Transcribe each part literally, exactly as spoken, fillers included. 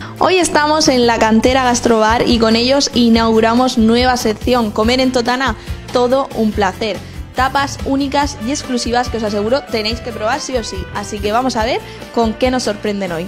Hoy estamos en la cantera Gastrobar y con ellos inauguramos nueva sección, Comer en Totana, todo un placer. Tapas únicas y exclusivas que os aseguro tenéis que probar sí o sí. Así que vamos a ver con qué nos sorprenden hoy.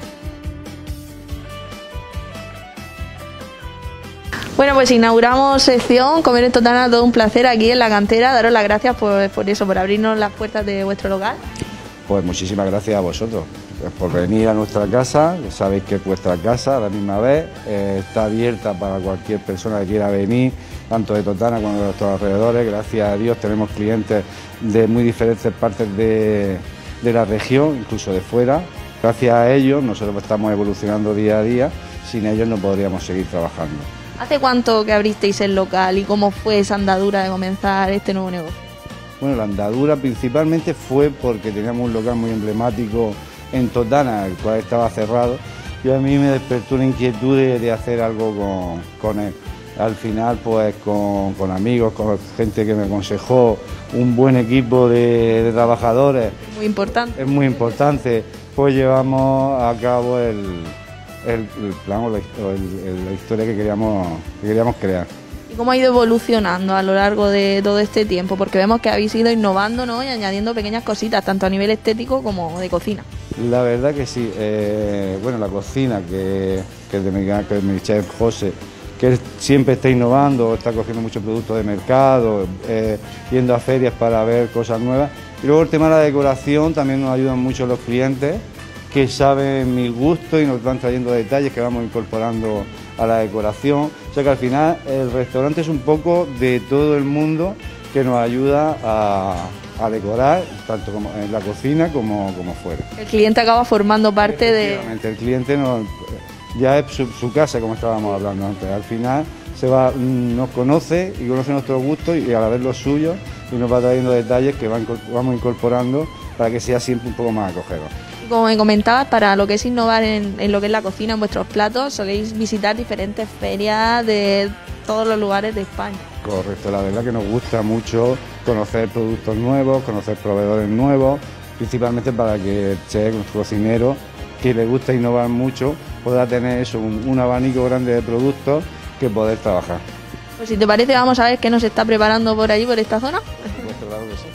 Bueno, pues inauguramos sección Comer en Totana, todo un placer aquí en la cantera. Daros las gracias por, por eso, por abrirnos las puertas de vuestro local. Pues muchísimas gracias a vosotros por venir a nuestra casa. Sabéis que vuestra casa a la misma vez eh, está abierta para cualquier persona que quiera venir, tanto de Totana como de nuestros alrededores. Gracias a Dios tenemos clientes de muy diferentes partes de, de la región, incluso de fuera. Gracias a ellos nosotros estamos evolucionando día a día, sin ellos no podríamos seguir trabajando. ¿Hace cuánto que abristeis el local y cómo fue esa andadura de comenzar este nuevo negocio? Bueno, la andadura principalmente fue porque teníamos un local muy emblemático en Totana, el cual estaba cerrado, y a mí me despertó una inquietud de, de hacer algo con, con él. Al final, pues con, con amigos, con gente que me aconsejó, un buen equipo de, de trabajadores. Muy importante. Es muy importante, pues llevamos a cabo el, el, el plan o la, el, la historia que queríamos, que queríamos crear. ¿Y cómo ha ido evolucionando a lo largo de todo este tiempo? Porque vemos que habéis ido innovando, ¿no?, y añadiendo pequeñas cositas, tanto a nivel estético como de cocina. La verdad que sí. Eh, bueno, la cocina, que, que es de mi, que es mi chef José, que él siempre está innovando, está cogiendo muchos productos de mercado, eh, yendo a ferias para ver cosas nuevas. Y luego el tema de la decoración, también nos ayudan mucho los clientes, que saben mi gusto y nos van trayendo detalles que vamos incorporando a la decoración. O sea que al final el restaurante es un poco de todo el mundo que nos ayuda a, a decorar, tanto como en la cocina como, como fuera. El cliente acaba formando parte de... El cliente nos, ya es su, su casa, como estábamos hablando antes. Al final se va, nos conoce y conoce nuestros gustos y a la vez los suyos, y nos va trayendo detalles que van, vamos incorporando para que sea siempre un poco más acogedor. Como me comentabas, para lo que es innovar en, en lo que es la cocina, en vuestros platos, soléis visitar diferentes ferias de todos los lugares de España. Correcto, la verdad que nos gusta mucho conocer productos nuevos, conocer proveedores nuevos, principalmente para que el chef, nuestro cocinero, que le gusta innovar mucho, pueda tener eso, un, un abanico grande de productos que poder trabajar. Pues si te parece, vamos a ver qué nos está preparando por allí, por esta zona. Pues claro que sí.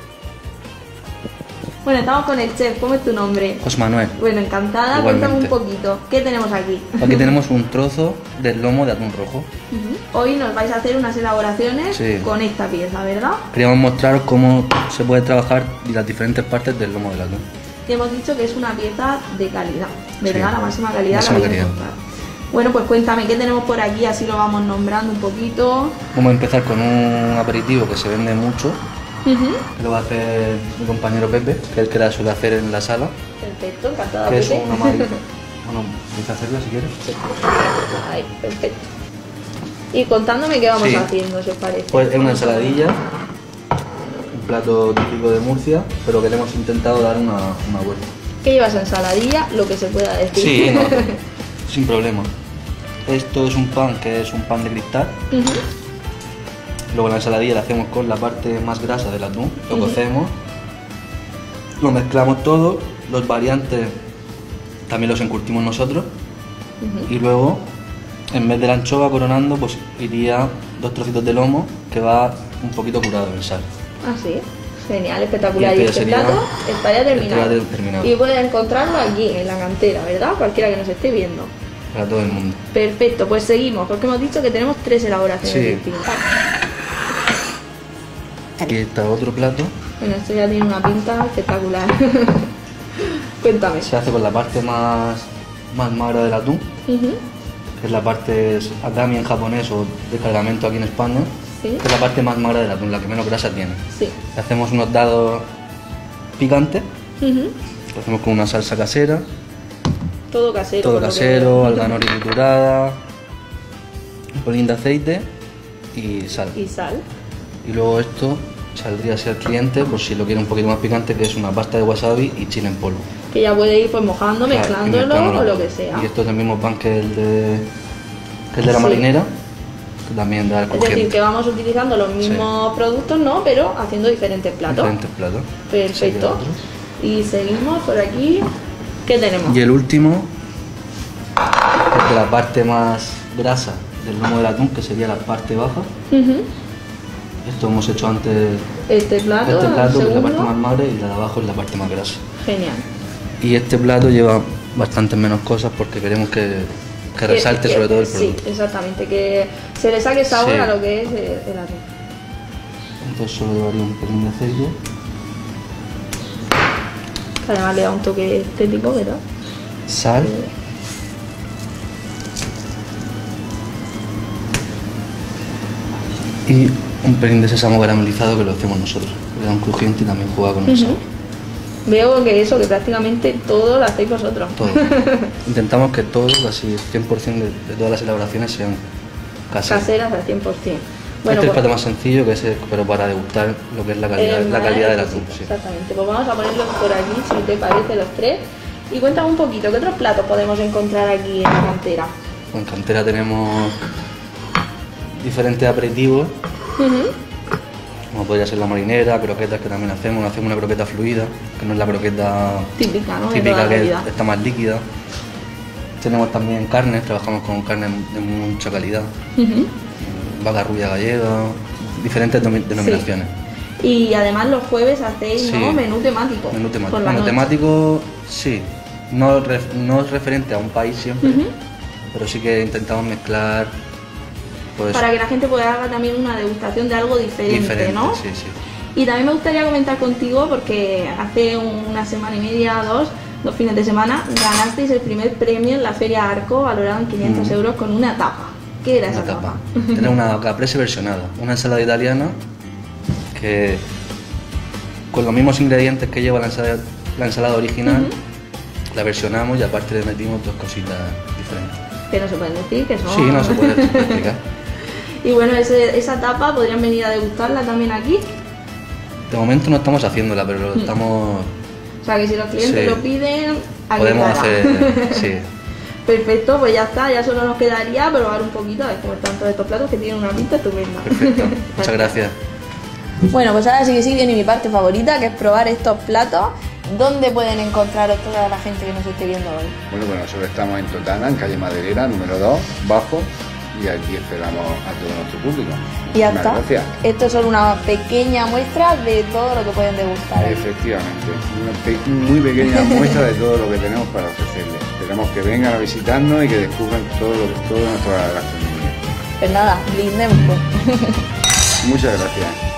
Bueno, estamos con el chef. ¿Cómo es tu nombre? José Manuel. Bueno, encantada. Igualmente. Cuéntame un poquito. ¿Qué tenemos aquí? Aquí tenemos un trozo del lomo de atún rojo. Uh-huh. Hoy nos vais a hacer unas elaboraciones sí. con esta pieza, ¿verdad? Queríamos mostraros cómo se puede trabajar las diferentes partes del lomo del atún. Te hemos dicho que es una pieza de calidad, ¿verdad? Sí. La máxima calidad máxima la vais calidad. a encontrar. Bueno, pues cuéntame, ¿qué tenemos por aquí? Así lo vamos nombrando un poquito. Vamos a empezar con un aperitivo que se vende mucho. Uh-huh. Que lo va a hacer mi compañero Pepe, que es el que la suele hacer en la sala. Perfecto, encantada, Que Pepe. es una maravilla. Bueno, empieza a hacerla si quieres. Sí. Ay, perfecto. Y contándome qué vamos Sí. haciendo, si os parece. Pues es una ensaladilla, un plato típico de Murcia, pero que le hemos intentado dar una, una vuelta. ¿Qué llevas? Ensaladilla, lo que se pueda decir. Sí, no, sin problema. Esto es un pan que es un pan de cristal. Uh-huh. Luego la ensaladilla la hacemos con la parte más grasa del atún, lo Uh-huh. cocemos, lo mezclamos todo, los variantes también los encurtimos nosotros. Uh-huh. Y luego, en vez de la anchova coronando, pues iría dos trocitos de lomo que va un poquito curado en sal. Ah, sí. Genial, espectacular. Y Y este este sería- plato estaría terminado. estaría terminado. Y pueden encontrarlo aquí, en la cantera, ¿verdad? Cualquiera que nos esté viendo. Para todo el mundo. Perfecto, pues seguimos, porque hemos dicho que tenemos tres elaboraciones Sí. distintas. Aquí está otro plato. Bueno, esto ya tiene una pinta espectacular. Cuéntame. Se hace con la parte más, más magra del atún, Uh-huh. que es la parte es adami en japonés o de cargamento aquí en España, Sí. que es la parte más magra del atún, la que menos grasa tiene. Sí. Le hacemos unos dados picantes, Uh-huh. lo hacemos con una salsa casera, Todo casero. todo por lo que casero, veo. alga nori triturada, un pelín de aceite y sal. Y sal. Y luego esto saldría así al cliente, por si lo quiere un poquito más picante, que es una pasta de wasabi y chile en polvo. Que ya puede ir pues mojando, Claro, y mezclándolo, mezclándolo. o lo que sea. Y esto es el mismo pan que el de, que el de la Sí. marinera, que también da el Es decir, crujiente. que vamos utilizando los mismos productos, ¿no? Pero haciendo diferentes platos. Diferentes platos. Perfecto. Sería otro. Y seguimos por aquí. ¿Qué tenemos? Y el último es de la parte más grasa del lomo del atún, que sería la parte baja. Ujú. Esto hemos hecho antes Este plato, este plato, que es la segundo. parte más magra, y la de abajo es la parte más grasa. Genial. Y este plato lleva bastantes menos cosas porque queremos que, que resalte Que- sobre todo el sí, producto. exactamente, que se le saque sabor Sí. a lo que es el, el atún. Entonces solo llevaría un pelín de aceite, Que además le da un toque estético, ¿verdad? sal y un pelín de sésamo caramelizado, que lo hacemos nosotros. Le da un crujiente y también juega con el Ujú. sabor. Veo que eso, que prácticamente todo lo hacéis vosotros. Todo. Intentamos que todo, casi cien por ciento de, de todas las elaboraciones sean caseras. Caseras al cien por cien. Este es el pues- plato más sencillo, que es el- pero para degustar lo que es la calidad, Eh, la calidad del vale, atún. sí, Sí. Exactamente, pues vamos a ponerlos por aquí, si te parece, los tres. Y cuéntame un poquito, ¿qué otros platos podemos encontrar aquí en la cantera? En cantera tenemos diferentes aperitivos, Ujú. como podría ser la marinera, croquetas que también hacemos. Hacemos una croqueta fluida, que no es la croqueta Típica, ¿no? De típica, toda la que vida. está más líquida. Tenemos también carnes, trabajamos con carne de mucha calidad, Ujú. vaca rubia gallega, diferentes domi- denominaciones. Y además los jueves hacéis, Sí. ¿no? Menú temático. Menú temático. por la Menú noche. temático, sí, no, ref- no es referente a un país siempre, Ujú. pero sí que intentamos mezclar pues, Para que la gente pueda hacer también una degustación de algo diferente, diferente, ¿no? sí, sí. Y también me gustaría comentar contigo, porque hace una semana y media, dos, dos fines de semana, ganasteis el primer premio en la Feria Arco, valorado en quinientos Mm. euros, con una tapa. ¿Qué era Una esa tapa. tapa? Tener una caprese versionada, una ensalada italiana que con los mismos ingredientes que lleva la ensalada, la ensalada original, Ujú. la versionamos y aparte le metimos dos cositas diferentes. Que no se pueden decir, que son... Sí, no se puede explicar. Y bueno, ese- esa tapa podrían venir a degustarla también aquí. De momento no estamos haciéndola, pero lo Mm. estamos... O sea que si los clientes Sí. lo piden, aquí Podemos estará. hacer... Sí. Perfecto, pues ya está, ya solo nos quedaría probar un poquito de comer tanto de estos platos que tienen una pinta estupenda. Perfecto. Muchas gracias. Bueno, pues ahora sí que sí viene mi parte favorita, que es probar estos platos. ¿Dónde pueden encontraros toda la gente que nos esté viendo hoy? Bueno, pues nosotros estamos en Totana, en calle Maderera, número dos, bajo, y aquí esperamos a todo nuestro público. Y ya Muchísimas está. Gracias. Esto es solo una pequeña muestra de todo lo que pueden degustar. aquí. Efectivamente, una pe- muy pequeña muestra de todo lo que tenemos para ofrecerles. Esperamos que vengan a visitarnos y que descubran todo, lo, toda nuestra gastronomía. Pues nada, brindemos. Pues. Muchas gracias.